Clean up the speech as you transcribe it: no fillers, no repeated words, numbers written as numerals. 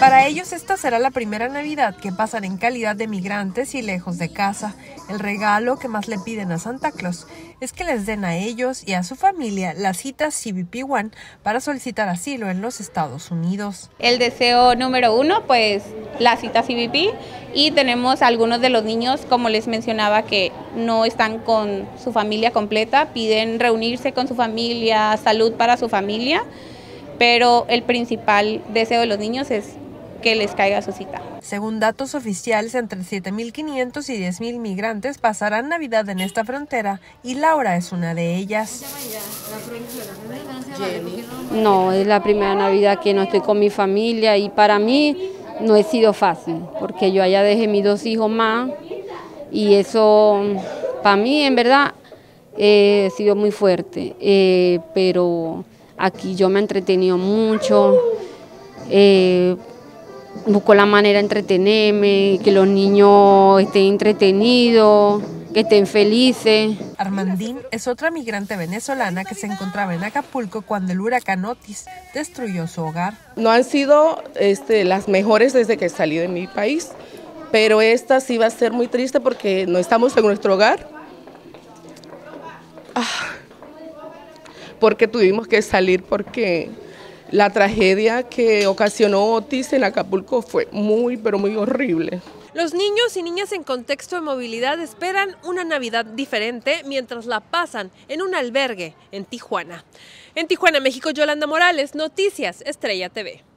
Para ellos esta será la primera Navidad que pasan en calidad de migrantes y lejos de casa. El regalo que más le piden a Santa Claus es que les den a ellos y a su familia la cita CBP One para solicitar asilo en los Estados Unidos. El deseo número 1, pues la cita CBP, y tenemos algunos de los niños, como les mencionaba, que no están con su familia completa, piden reunirse con su familia, salud para su familia, pero el principal deseo de los niños es que les caiga su cita. Según datos oficiales, entre 7.500 y 10.000 migrantes pasarán Navidad en esta frontera y Laura es una de ellas. No, es la primera Navidad que no estoy con mi familia y para mí no ha sido fácil, porque yo allá dejé mis 2 hijos más y eso para mí en verdad ha sido muy fuerte, pero aquí yo me he entretenido mucho. Busco la manera de entretenerme, que los niños estén entretenidos, que estén felices. Armandín es otra migrante venezolana que se encontraba en Acapulco cuando el huracán Otis destruyó su hogar. No han sido las mejores desde que salí de mi país, pero esta sí va a ser muy triste porque no estamos en nuestro hogar. Porque tuvimos que salir porque la tragedia que ocasionó Otis en Acapulco fue muy, pero muy horrible. Los niños y niñas en contexto de movilidad esperan una Navidad diferente mientras la pasan en un albergue en Tijuana. En Tijuana, México, Yolanda Morales, Noticias Estrella TV.